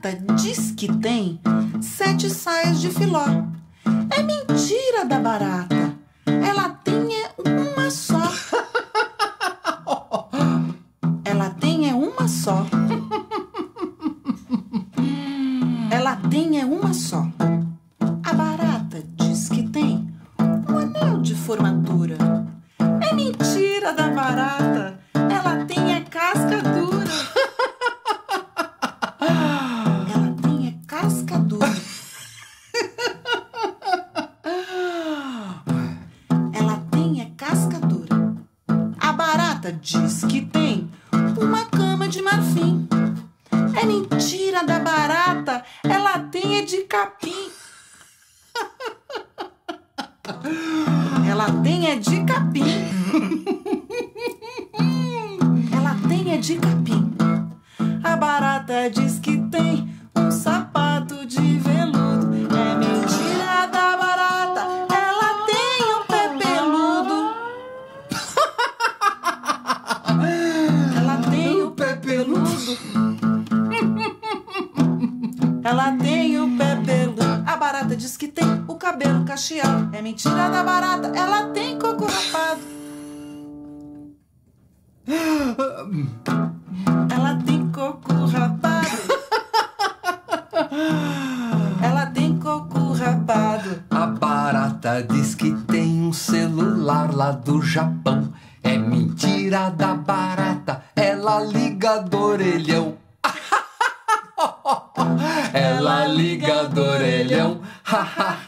barata diz que tem 7 saias de filó. É mentira da barata, ela tem uma só. Ela tem uma só. Ela tem uma só. A barata diz que tem um anel de formatura. É mentira da barata, ela tem casca dura. Ela tem casca dura. Ela tem casca dura. A barata diz que tem uma cama de marfim. É mentira da barata, ela tem de capim. Ela tem de capim. Ela tem de capim. A barata diz que tem um sapato de veludo. É mentira da barata, ela tem um pé peludo. Ela tem o pé peludo. Ela tem o pé peludo. A barata diz que tem o cabelo cacheado. É mentira da barata, ela tem coco rapado. Ela tem coco rapado. Ela tem coco rapado. A barata diz que tem um celular lá do Japão. É mentira da barata, ela liga do orelhão. Ela liga do orelhão.